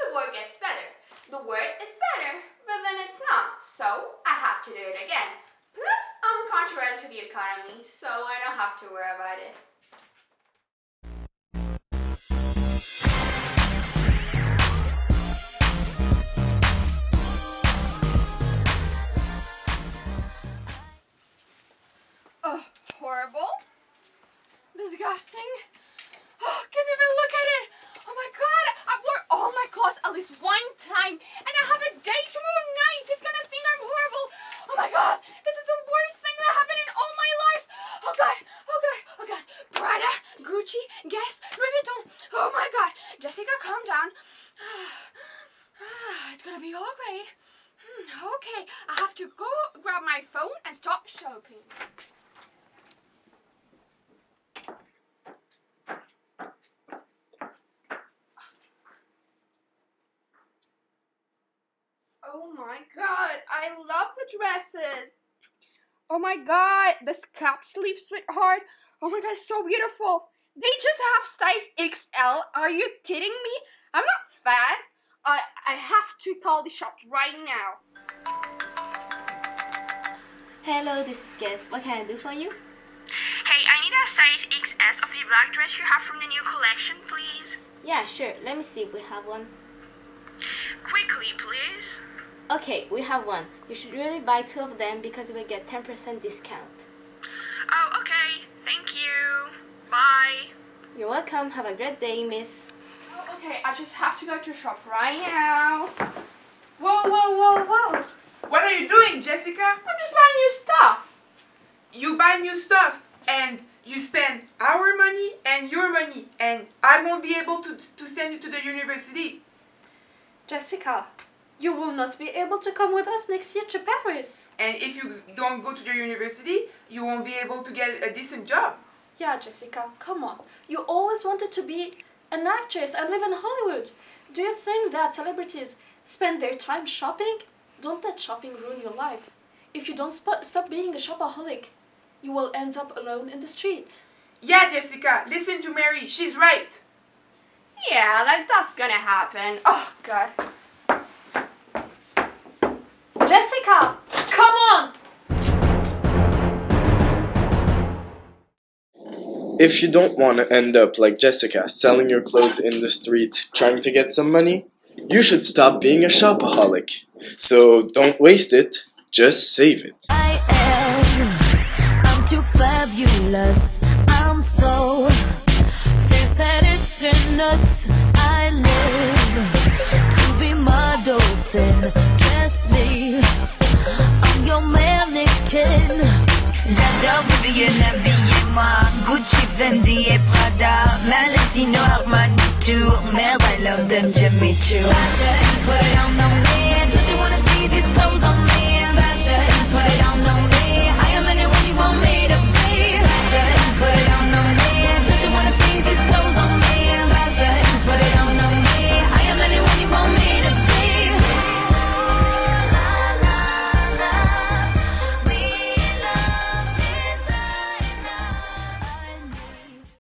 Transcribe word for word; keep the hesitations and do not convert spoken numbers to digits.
the word gets better. The word is better, but then it's not, so I have to do it again. Plus, I'm contrary to the economy, so I don't have to worry about it. Oh, horrible. Disgusting. Oh, can't even look at it. Oh my god, I wore all my clothes at least one time, and I have a date tomorrow night. He's gonna think I'm horrible. Oh my god, this is the worst thing that happened in all my life. Oh god, oh god, oh god. Prada, Gucci, Guess, Louis Vuitton. Oh my god. Jessica, calm down. It's gonna be all great. Okay, I have to go grab my phone and start shopping. Oh my god, I love the dresses. Oh my god, the scalp sleeve, sweetheart. Oh my god, it's so beautiful. They just have size X L. Are you kidding me? I'm not fat. I, I have to call the shop right now. Hello, this is Guess. What can I do for you? Hey, I need a size X S of the black dress you have from the new collection, please. Yeah, sure. Let me see if we have one. Quickly, please. Okay, we have one. You should really buy two of them because you will get ten percent discount. Oh, okay. Thank you. Bye. You're welcome. Have a great day, miss. Oh, okay, I just have to go to shop right now. Whoa, whoa, whoa, whoa. What are you doing, Jessica? I'm just buying new stuff. You buy new stuff and you spend our money and your money, and I won't be able to, to send you to the university. Jessica, you will not be able to come with us next year to Paris. And if you don't go to the university, you won't be able to get a decent job. Yeah, Jessica, come on. You always wanted to be an actress and live in Hollywood. Do you think that celebrities spend their time shopping? Don't let shopping ruin your life. If you don't sp- stop being a shopaholic, you will end up alone in the street. Yeah, Jessica, listen to Mary. She's right. Yeah, like that's gonna happen. Oh, God. Jessica, come on! If you don't want to end up like Jessica, selling your clothes in the street, trying to get some money, you should stop being a shopaholic. So don't waste it, just save it. I am, I'm too fabulous, I'm so fierce that it's in nuts. I live to be my dolphin, dress me, I'm your mannequin. J'adore Vivienne, habillez-moi, Gucci, Fendi et Prada, Valentino, Armani, tour, merde, I love them, Jimmy Choo. Fashion, put on the man.